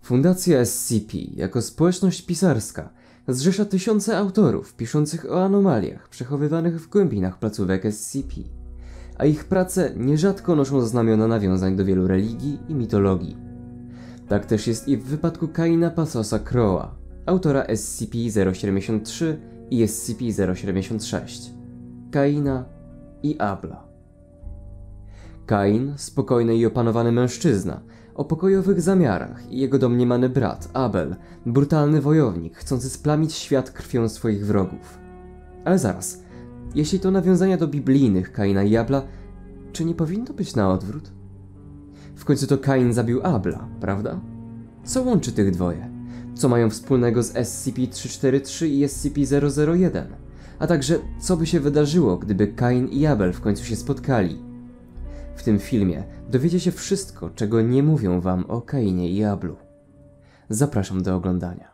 Fundacja SCP jako społeczność pisarska zrzesza tysiące autorów piszących o anomaliach przechowywanych w głębinach placówek SCP, a ich prace nierzadko noszą znamiona nawiązań do wielu religii i mitologii. Tak też jest i w wypadku Kaina Passosa Crowe'a, autora SCP-073 i SCP-076, Kaina i Abla. Kain, spokojny i opanowany mężczyzna, o pokojowych zamiarach i jego domniemany brat, Abel, brutalny wojownik, chcący splamić świat krwią swoich wrogów. Ale zaraz, jeśli to nawiązania do biblijnych Kaina i Abla, czy nie powinno być na odwrót? W końcu to Kain zabił Abla, prawda? Co łączy tych dwoje? Co mają wspólnego z SCP-343 i SCP-001? A także, co by się wydarzyło, gdyby Kain i Abel w końcu się spotkali? W tym filmie dowiecie się wszystko, czego nie mówią wam o Kainie i Ablu. Zapraszam do oglądania.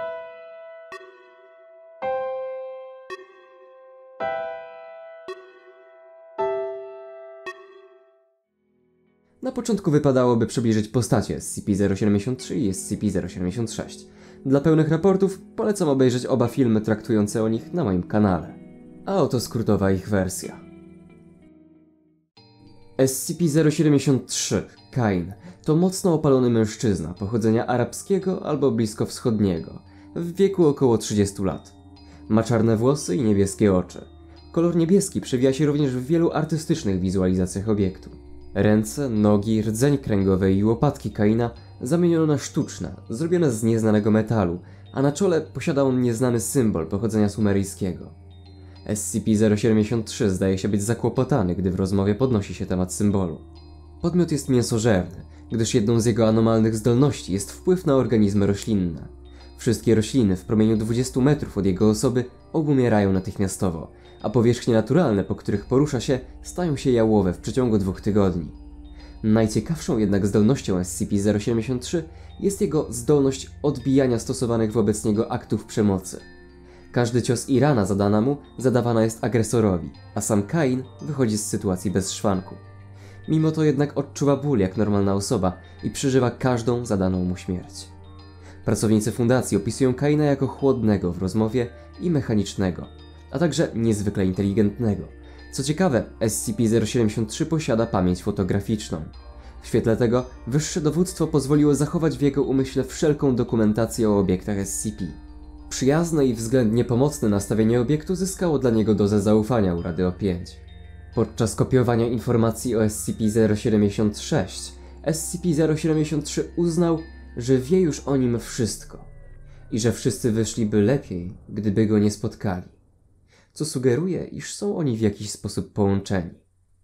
Na początku wypadałoby przybliżyć postacie SCP-073 i SCP-076. Dla pełnych raportów polecam obejrzeć oba filmy traktujące o nich na moim kanale. A oto skrótowa ich wersja. SCP-073, Kain, to mocno opalony mężczyzna pochodzenia arabskiego albo bliskowschodniego, w wieku około 30 lat. Ma czarne włosy i niebieskie oczy. Kolor niebieski przewija się również w wielu artystycznych wizualizacjach obiektu. Ręce, nogi, rdzeń kręgowy i łopatki Kaina zamieniono na sztuczne, zrobione z nieznanego metalu, a na czole posiada on nieznany symbol pochodzenia sumeryjskiego. SCP-073 zdaje się być zakłopotany, gdy w rozmowie podnosi się temat symbolu. Podmiot jest mięsożerny, gdyż jedną z jego anomalnych zdolności jest wpływ na organizmy roślinne. Wszystkie rośliny w promieniu 20 metrów od jego osoby obumierają natychmiastowo, a powierzchnie naturalne, po których porusza się, stają się jałowe w przeciągu 2 tygodni. Najciekawszą jednak zdolnością SCP-073 jest jego zdolność odbijania stosowanych wobec niego aktów przemocy. Każdy cios i rana zadana mu zadawana jest agresorowi, a sam Kain wychodzi z sytuacji bez szwanku. Mimo to jednak odczuwa ból jak normalna osoba i przeżywa każdą zadaną mu śmierć. Pracownicy fundacji opisują Kaina jako chłodnego w rozmowie i mechanicznego, a także niezwykle inteligentnego. Co ciekawe, SCP-073 posiada pamięć fotograficzną. W świetle tego wyższe dowództwo pozwoliło zachować w jego umyśle wszelką dokumentację o obiektach SCP. Przyjazne i względnie pomocne nastawienie obiektu zyskało dla niego dozę zaufania u Rady O5. Podczas kopiowania informacji o SCP-076, SCP-073 uznał, że wie już o nim wszystko i że wszyscy wyszliby lepiej, gdyby go nie spotkali, co sugeruje, iż są oni w jakiś sposób połączeni.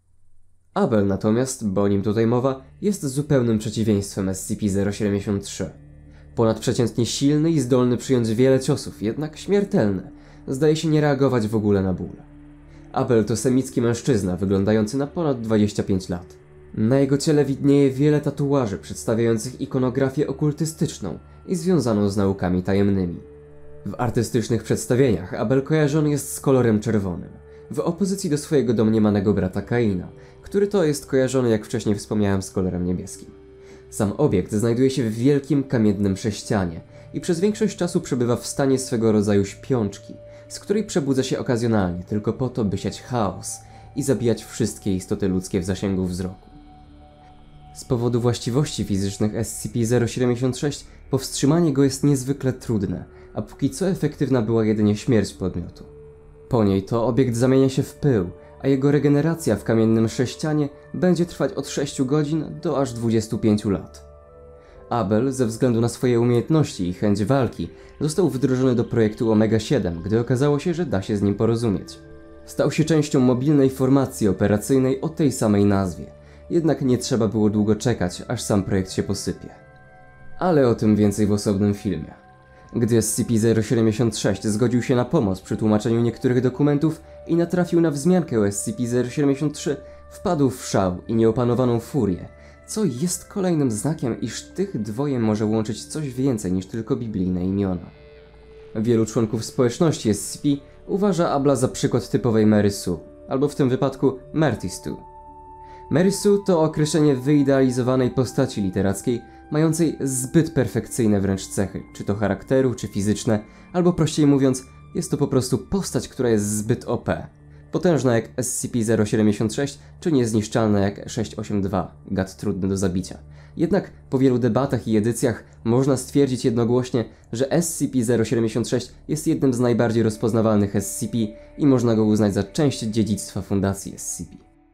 Abel natomiast, bo o nim tutaj mowa, jest zupełnym przeciwieństwem SCP-073. Ponadprzeciętnie silny i zdolny przyjąć wiele ciosów, jednak śmiertelny, zdaje się nie reagować w ogóle na ból. Abel to semicki mężczyzna wyglądający na ponad 25 lat. Na jego ciele widnieje wiele tatuaży przedstawiających ikonografię okultystyczną i związaną z naukami tajemnymi. W artystycznych przedstawieniach Abel kojarzony jest z kolorem czerwonym, w opozycji do swojego domniemanego brata Kaina, który to jest kojarzony, jak wcześniej wspomniałem, z kolorem niebieskim. Sam obiekt znajduje się w wielkim kamiennym sześcianie i przez większość czasu przebywa w stanie swego rodzaju śpiączki, z której przebudza się okazjonalnie tylko po to, by siać chaos i zabijać wszystkie istoty ludzkie w zasięgu wzroku. Z powodu właściwości fizycznych SCP-076 powstrzymanie go jest niezwykle trudne, a póki co efektywna była jedynie śmierć podmiotu. Po niej to obiekt zamienia się w pył, a jego regeneracja w kamiennym sześcianie będzie trwać od 6 godzin do aż 25 lat. Abel, ze względu na swoje umiejętności i chęć walki, został wdrożony do projektu Omega-7, gdy okazało się, że da się z nim porozumieć. Stał się częścią mobilnej formacji operacyjnej o tej samej nazwie, jednak nie trzeba było długo czekać, aż sam projekt się posypie. Ale o tym więcej w osobnym filmie. Gdy SCP-076 zgodził się na pomoc przy tłumaczeniu niektórych dokumentów i natrafił na wzmiankę o SCP-073, wpadł w szał i nieopanowaną furię, co jest kolejnym znakiem, iż tych dwoje może łączyć coś więcej niż tylko biblijne imiona. Wielu członków społeczności SCP uważa Abla za przykład typowej Mary Sue, albo w tym wypadku Marty Stu. Mary Sue to określenie wyidealizowanej postaci literackiej mającej zbyt perfekcyjne wręcz cechy, czy to charakteru, czy fizyczne, albo prościej mówiąc, jest to po prostu postać, która jest zbyt OP. Potężna jak SCP-076, czy niezniszczalna jak 682, gad trudny do zabicia. Jednak po wielu debatach i edycjach można stwierdzić jednogłośnie, że SCP-076 jest jednym z najbardziej rozpoznawalnych SCP i można go uznać za część dziedzictwa Fundacji SCP.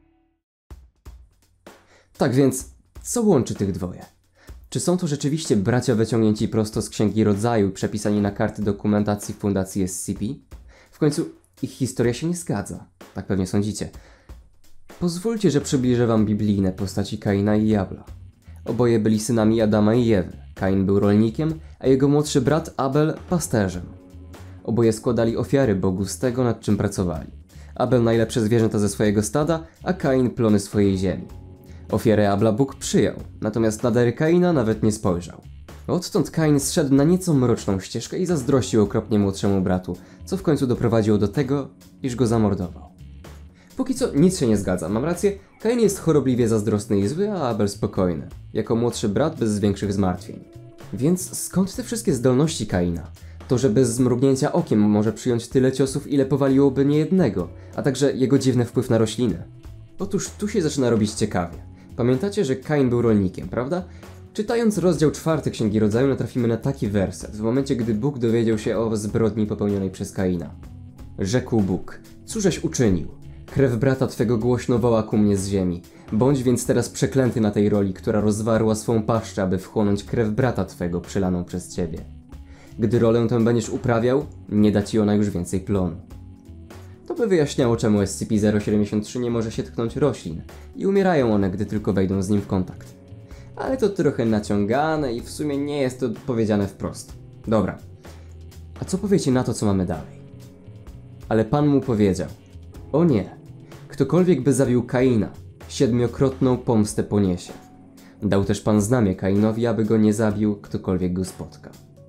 Tak więc, co łączy tych dwoje? Czy są to rzeczywiście bracia wyciągnięci prosto z Księgi Rodzaju, przepisani na karty dokumentacji Fundacji SCP? W końcu ich historia się nie zgadza, tak pewnie sądzicie. Pozwólcie, że przybliżę wam biblijne postaci Kaina i Abla. Oboje byli synami Adama i Ewy. Kain był rolnikiem, a jego młodszy brat Abel pasterzem. Oboje składali ofiary Bogu z tego, nad czym pracowali. Abel najlepsze zwierzęta ze swojego stada, a Kain plony swojej ziemi. Ofiarę Abla Bóg przyjął, natomiast na dary Kaina nawet nie spojrzał. Odtąd Kain zszedł na nieco mroczną ścieżkę i zazdrościł okropnie młodszemu bratu, co w końcu doprowadziło do tego, iż go zamordował. Póki co nic się nie zgadza, mam rację, Kain jest chorobliwie zazdrosny i zły, a Abel spokojny, jako młodszy brat bez większych zmartwień. Więc skąd te wszystkie zdolności Kaina? To, że bez zmrugnięcia okiem może przyjąć tyle ciosów, ile powaliłoby niejednego, a także jego dziwny wpływ na rośliny. Otóż tu się zaczyna robić ciekawie. Pamiętacie, że Kain był rolnikiem, prawda? Czytając rozdział 4 Księgi Rodzaju natrafimy na taki werset, w momencie gdy Bóg dowiedział się o zbrodni popełnionej przez Kaina. Rzekł Bóg, cóżeś uczynił? Krew brata twego głośno woła ku mnie z ziemi. Bądź więc teraz przeklęty na tej roli, która rozwarła swą paszczę, aby wchłonąć krew brata twego przelaną przez ciebie. Gdy rolę tę będziesz uprawiał, nie da ci ona już więcej plonu. To by wyjaśniało, czemu SCP-073 nie może się tknąć roślin i umierają one, gdy tylko wejdą z nim w kontakt. Ale to trochę naciągane i w sumie nie jest to powiedziane wprost. Dobra, a co powiecie na to, co mamy dalej? Ale Pan mu powiedział, o nie, ktokolwiek by zabił Kaina, 7-krotną pomstę poniesie. Dał też Pan znamię Kainowi, aby go nie zabił, ktokolwiek go spotka.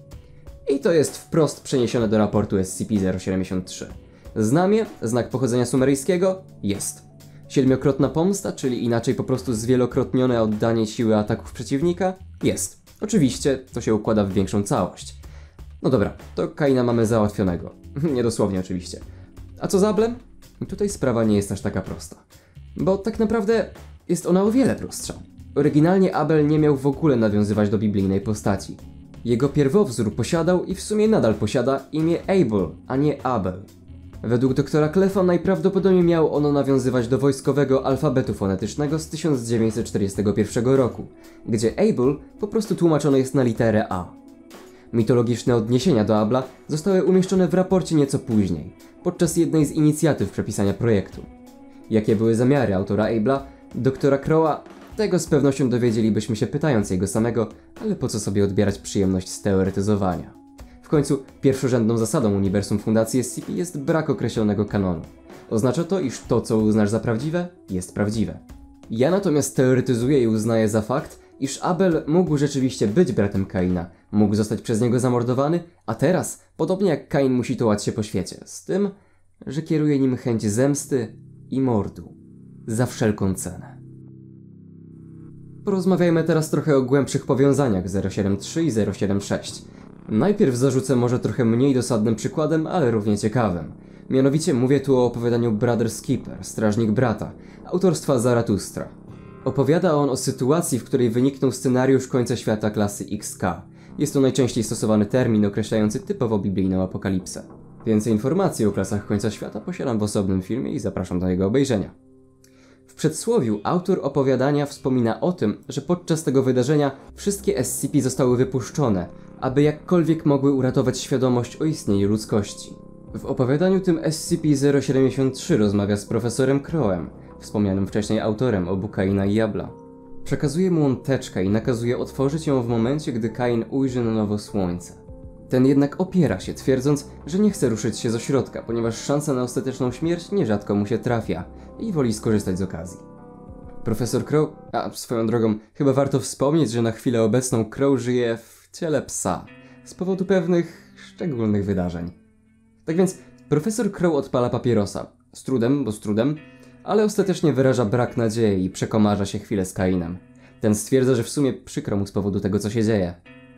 I to jest wprost przeniesione do raportu SCP-073. Znamie, znak pochodzenia sumeryjskiego, jest. 7-krotna pomsta, czyli inaczej po prostu zwielokrotnione oddanie siły ataków przeciwnika, jest. Oczywiście to się układa w większą całość. No dobra, to Kaina mamy załatwionego. Niedosłownie oczywiście. A co z Ablem? Tutaj sprawa nie jest aż taka prosta. Bo tak naprawdę jest ona o wiele prostsza. Oryginalnie Abel nie miał w ogóle nawiązywać do biblijnej postaci. Jego pierwowzór posiadał i w sumie nadal posiada imię Abel, a nie Abel. Według doktora Klefa najprawdopodobniej miało ono nawiązywać do wojskowego alfabetu fonetycznego z 1941 roku, gdzie Abel po prostu tłumaczone jest na literę A. Mitologiczne odniesienia do Abla zostały umieszczone w raporcie nieco później, podczas jednej z inicjatyw przepisania projektu. Jakie były zamiary autora Abla, doktora Crowa, tego z pewnością dowiedzielibyśmy się pytając jego samego, ale po co sobie odbierać przyjemność z teoretyzowania. W końcu pierwszorzędną zasadą uniwersum Fundacji SCP jest brak określonego kanonu. Oznacza to, iż to, co uznasz za prawdziwe, jest prawdziwe. Ja natomiast teoretyzuję i uznaję za fakt, iż Abel mógł rzeczywiście być bratem Kaina, mógł zostać przez niego zamordowany, a teraz, podobnie jak Kain, musi tołać się po świecie, z tym, że kieruje nim chęć zemsty i mordu. Za wszelką cenę. Porozmawiajmy teraz trochę o głębszych powiązaniach 073 i 076. Najpierw zarzucę może trochę mniej dosadnym przykładem, ale równie ciekawym. Mianowicie mówię tu o opowiadaniu Brother's Keeper, Strażnik Brata, autorstwa Zaratustra. Opowiada on o sytuacji, w której wyniknął scenariusz końca świata klasy XK. Jest to najczęściej stosowany termin określający typowo biblijną apokalipsę. Więcej informacji o klasach końca świata posiadam w osobnym filmie i zapraszam do jego obejrzenia. W przedsłowiu autor opowiadania wspomina o tym, że podczas tego wydarzenia wszystkie SCP zostały wypuszczone, aby jakkolwiek mogły uratować świadomość o istnieniu ludzkości. W opowiadaniu tym SCP-073 rozmawia z profesorem Crowem, wspomnianym wcześniej autorem obu Kaina i Abla. Przekazuje mu on teczkę i nakazuje otworzyć ją w momencie, gdy Kain ujrzy na nowo słońce. Ten jednak opiera się, twierdząc, że nie chce ruszyć się z ośrodka, ponieważ szansa na ostateczną śmierć nierzadko mu się trafia i woli skorzystać z okazji. Profesor Crow, a swoją drogą, chyba warto wspomnieć, że na chwilę obecną Crow żyje w ciele psa, z powodu pewnych szczególnych wydarzeń. Tak więc profesor Crow odpala papierosa, z trudem, ale ostatecznie wyraża brak nadziei i przekomarza się chwilę z Kainem. Ten stwierdza, że w sumie przykro mu z powodu tego, co się dzieje.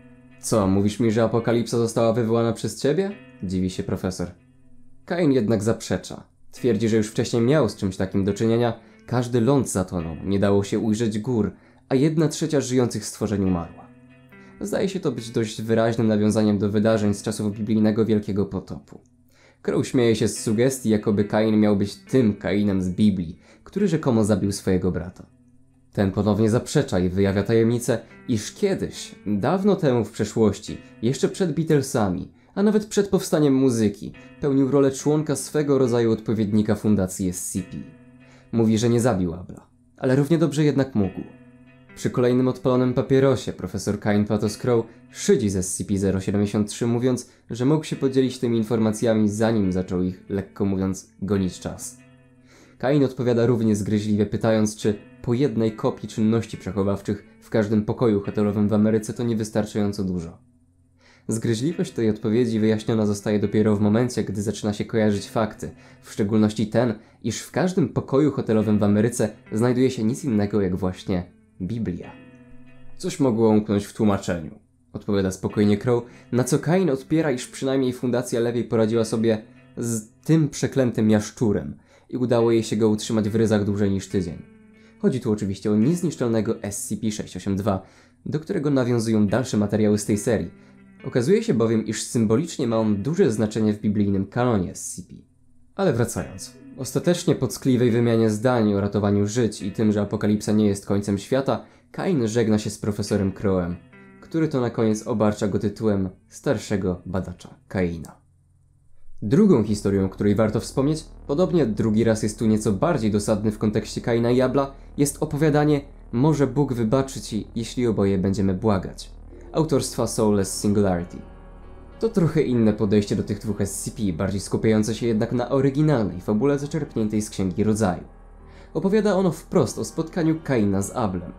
Co, mówisz mi, że apokalipsa została wywołana przez ciebie? Dziwi się profesor. Kain jednak zaprzecza. Twierdzi, że już wcześniej miał z czymś takim do czynienia, każdy ląd zatonął, nie dało się ujrzeć gór, a 1/3 żyjących stworzeń umarła. Zdaje się to być dość wyraźnym nawiązaniem do wydarzeń z czasów biblijnego Wielkiego Potopu. Crow śmieje się z sugestii, jakoby Kain miał być tym Kainem z Biblii, który rzekomo zabił swojego brata. Ten ponownie zaprzecza i wyjawia tajemnicę, iż kiedyś, dawno temu w przeszłości, jeszcze przed Beatlesami, a nawet przed powstaniem muzyki, pełnił rolę członka swego rodzaju odpowiednika fundacji SCP. Mówi, że nie zabił Abla, ale równie dobrze jednak mógł. Przy kolejnym odpalonym papierosie profesor Kain Patos Crow szydzi z SCP-073, mówiąc, że mógł się podzielić tymi informacjami, zanim zaczął ich, lekko mówiąc, gonić czas. Kain odpowiada równie zgryźliwie, pytając, czy po jednej kopii czynności przechowawczych w każdym pokoju hotelowym w Ameryce to niewystarczająco dużo. Zgryźliwość tej odpowiedzi wyjaśniona zostaje dopiero w momencie, gdy zaczyna się kojarzyć fakty, w szczególności ten, iż w każdym pokoju hotelowym w Ameryce znajduje się nic innego jak właśnie Biblia. Coś mogło umknąć w tłumaczeniu, odpowiada spokojnie Crow, na co Kain odpiera, iż przynajmniej Fundacja lepiej poradziła sobie z tym przeklętym jaszczurem i udało jej się go utrzymać w ryzach dłużej niż tydzień. Chodzi tu oczywiście o niezniszczalnego SCP-682, do którego nawiązują dalsze materiały z tej serii. Okazuje się bowiem, iż symbolicznie ma on duże znaczenie w biblijnym kanonie SCP. Ale wracając. Ostatecznie po ckliwej wymianie zdań o ratowaniu żyć i tym, że apokalipsa nie jest końcem świata, Kain żegna się z profesorem Crowem, który to na koniec obarcza go tytułem starszego badacza Kaina. Drugą historią, o której warto wspomnieć, podobnie drugi raz jest tu nieco bardziej dosadny w kontekście Kaina i Abla, jest opowiadanie Może Bóg wybaczy ci, jeśli oboje będziemy błagać, autorstwa Soulless Singularity. To trochę inne podejście do tych dwóch SCP, bardziej skupiające się jednak na oryginalnej fabule zaczerpniętej z Księgi Rodzaju. Opowiada ono wprost o spotkaniu Kaina z Ablem.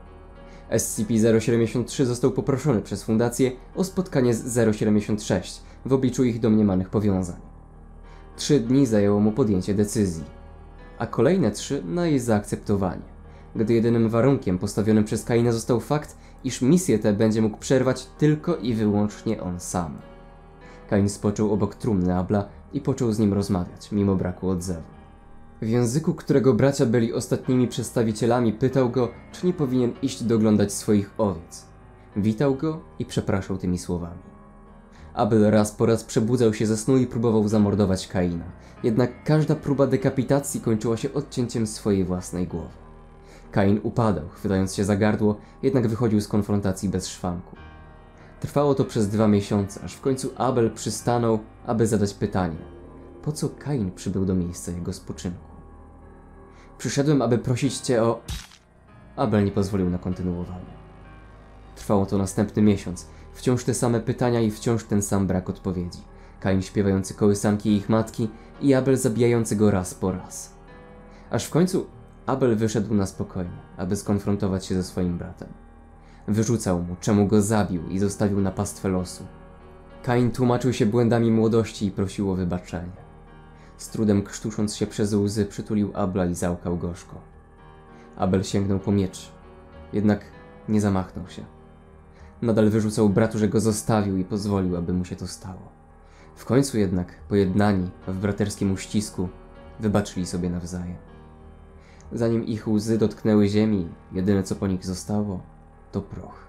SCP-073 został poproszony przez Fundację o spotkanie z 076 w obliczu ich domniemanych powiązań. 3 dni zajęło mu podjęcie decyzji, a kolejne 3 na jej zaakceptowanie, gdy jedynym warunkiem postawionym przez Kaina został fakt, iż misję tę będzie mógł przerwać tylko i wyłącznie on sam. Kain spoczął obok trumny Abla i począł z nim rozmawiać, mimo braku odzewu. W języku, którego bracia byli ostatnimi przedstawicielami, pytał go, czy nie powinien iść doglądać swoich owiec. Witał go i przepraszał tymi słowami. Abel raz po raz przebudzał się ze snu i próbował zamordować Kaina, jednak każda próba dekapitacji kończyła się odcięciem swojej własnej głowy. Kain upadał, chwytając się za gardło, jednak wychodził z konfrontacji bez szwanku. Trwało to przez 2 miesiące, aż w końcu Abel przystanął, aby zadać pytanie, po co Kain przybył do miejsca jego spoczynku. Przyszedłem, aby prosić cię o... Abel nie pozwolił na kontynuowanie. Trwało to następny miesiąc, wciąż te same pytania i wciąż ten sam brak odpowiedzi. Kain śpiewający kołysanki ich matki i Abel zabijający go raz po raz. Aż w końcu Abel wyszedł na spokojnie, aby skonfrontować się ze swoim bratem. Wyrzucał mu, czemu go zabił i zostawił na pastwę losu. Kain tłumaczył się błędami młodości i prosił o wybaczenie. Z trudem krztusząc się przez łzy, przytulił Abla i załkał gorzko. Abel sięgnął po miecz, jednak nie zamachnął się. Nadal wyrzucał bratu, że go zostawił i pozwolił, aby mu się to stało. W końcu jednak, pojednani w braterskim uścisku, wybaczyli sobie nawzajem. Zanim ich łzy dotknęły ziemi, jedyne co po nich zostało, to proch.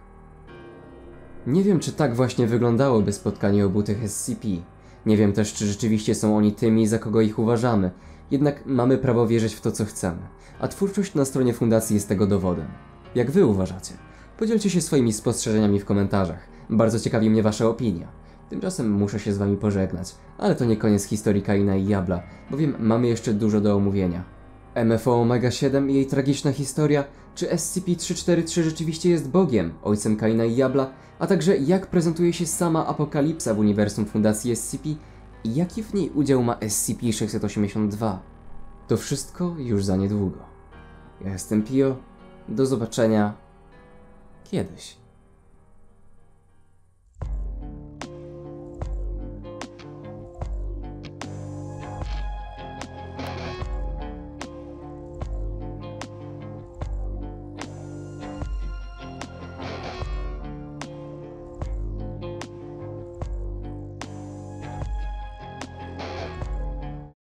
Nie wiem, czy tak właśnie wyglądałoby spotkanie obu tych SCP. Nie wiem też, czy rzeczywiście są oni tymi, za kogo ich uważamy. Jednak mamy prawo wierzyć w to, co chcemy. A twórczość na stronie Fundacji jest tego dowodem. Jak wy uważacie? Podzielcie się swoimi spostrzeżeniami w komentarzach. Bardzo ciekawi mnie wasza opinia. Tymczasem muszę się z wami pożegnać. Ale to nie koniec historii Kaina i Abla, bowiem mamy jeszcze dużo do omówienia. MFO Omega-7 i jej tragiczna historia, czy SCP-343 rzeczywiście jest Bogiem, ojcem Kaina i Abla, a także jak prezentuje się sama apokalipsa w uniwersum Fundacji SCP i jaki w niej udział ma SCP-682. To wszystko już za niedługo. Ja jestem Pio, do zobaczenia kiedyś.